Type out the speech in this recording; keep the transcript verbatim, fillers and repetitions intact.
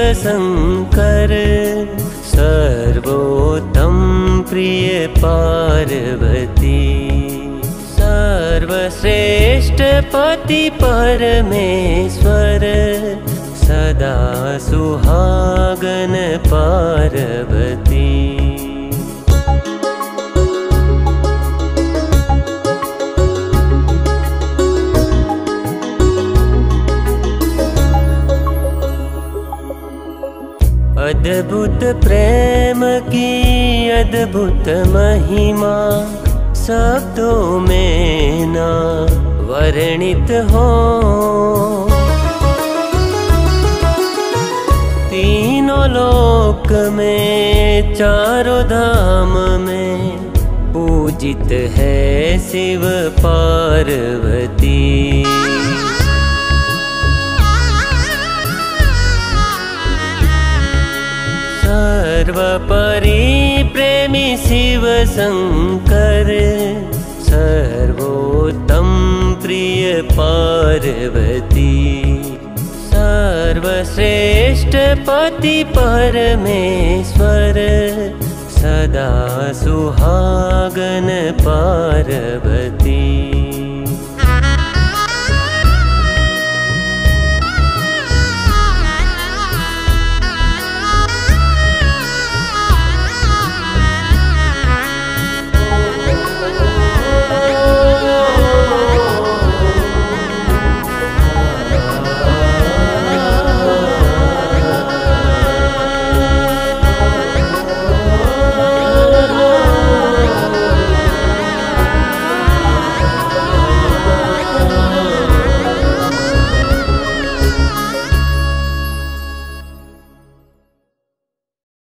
शंकर, सर्वोत्तम प्रिय पार्वती। सर्वश्रेष्ठ पति परमेश्वर, सदा सुहागन पार्वती। अद्भुत प्रेम की अद्भुत महिमा, शब्दों में न वर्णित हो। तीनों लोक में चारों धाम में पूजित है शिव पार्वती। सर्वपरि प्रेमी शिव शंकर, सर्वोत्तम प्रिय पार्वती। सर्वश्रेष्ठ पति परमेश्वर, सदा सुहागन पार्वती।